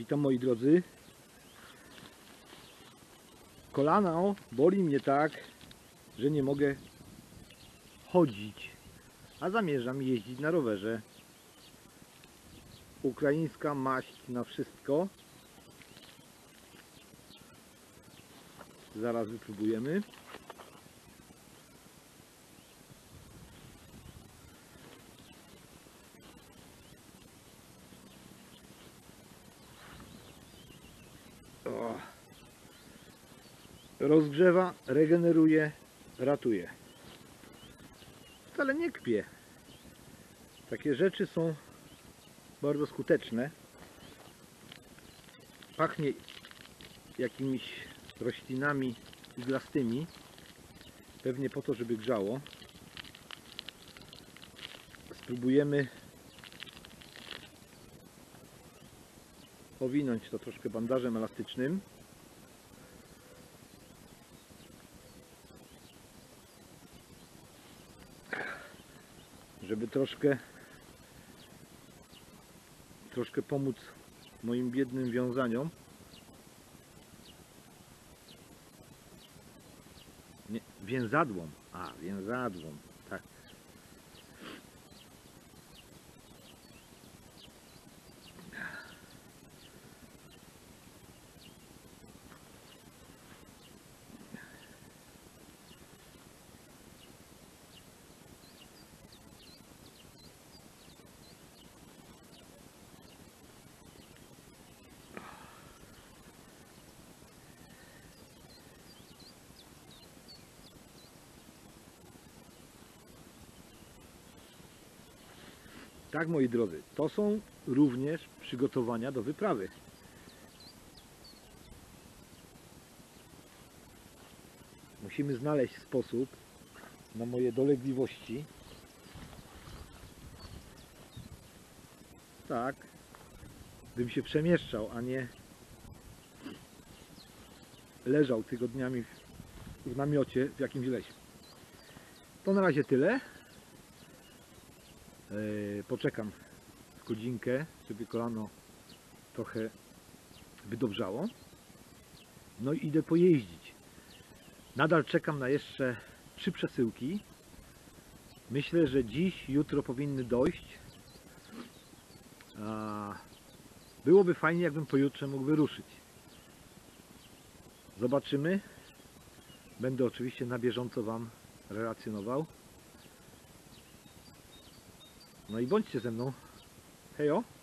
Witam moi drodzy. Kolano boli mnie tak, że nie mogę chodzić, a zamierzam jeździć na rowerze. Ukraińska maść na wszystko. Zaraz wypróbujemy. Rozgrzewa, regeneruje, ratuje. Wcale nie kpię. Takie rzeczy są bardzo skuteczne. Pachnie jakimiś roślinami iglastymi. Pewnie po to, żeby grzało. Spróbujemy owinąć to troszkę bandażem elastycznym. Żeby troszkę pomóc moim biednym wiązaniom. Nie, więzadłom. Więzadłom, tak. Tak, moi drodzy, to są również przygotowania do wyprawy. Musimy znaleźć sposób na moje dolegliwości. Tak, bym się przemieszczał, a nie leżał tygodniami w namiocie w jakimś lesie. To na razie tyle. Poczekam z godzinkę, żeby kolano trochę wydobrzało. No i idę pojeździć. Nadal czekam na jeszcze 3 przesyłki. Myślę, że dziś, jutro powinny dojść. Byłoby fajnie, jakbym pojutrze mógł wyruszyć. Zobaczymy. Będę oczywiście na bieżąco Wam relacjonował. No i bądźcie ze mną. Hejo!